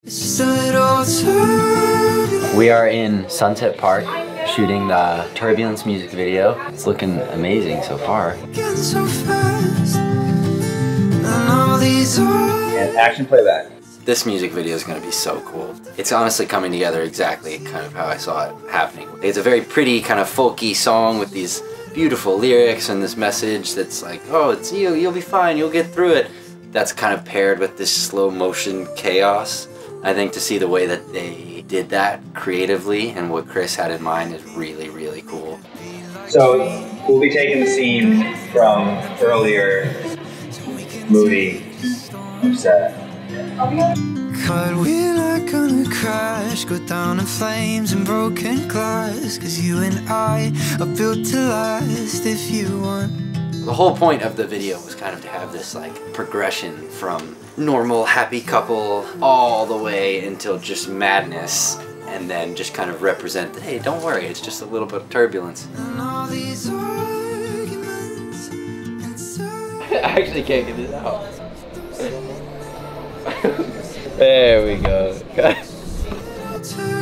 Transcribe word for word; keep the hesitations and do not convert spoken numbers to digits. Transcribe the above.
We are in Sunset Park shooting the Turbulence music video. It's looking amazing so far. And action playback. This music video is going to be so cool. It's honestly coming together exactly kind of how I saw it happening. It's a very pretty kind of folky song with these beautiful lyrics and this message that's like, oh, it's you, you'll be fine, you'll get through it. That's kind of paired with this slow motion chaos. I think to see the way that they did that creatively and what Chris had in mind is really, really cool. So we'll be taking the scene from earlier movie set. But we're not gonna crash, go down in flames and broken glass, cause you and I are built to last if you want. The whole point of the video was kind of to have this like progression from normal happy couple all the way until just madness, and then just kind of represent, hey, don't worry, it's just a little bit of turbulence. I actually can't get this out. There we go.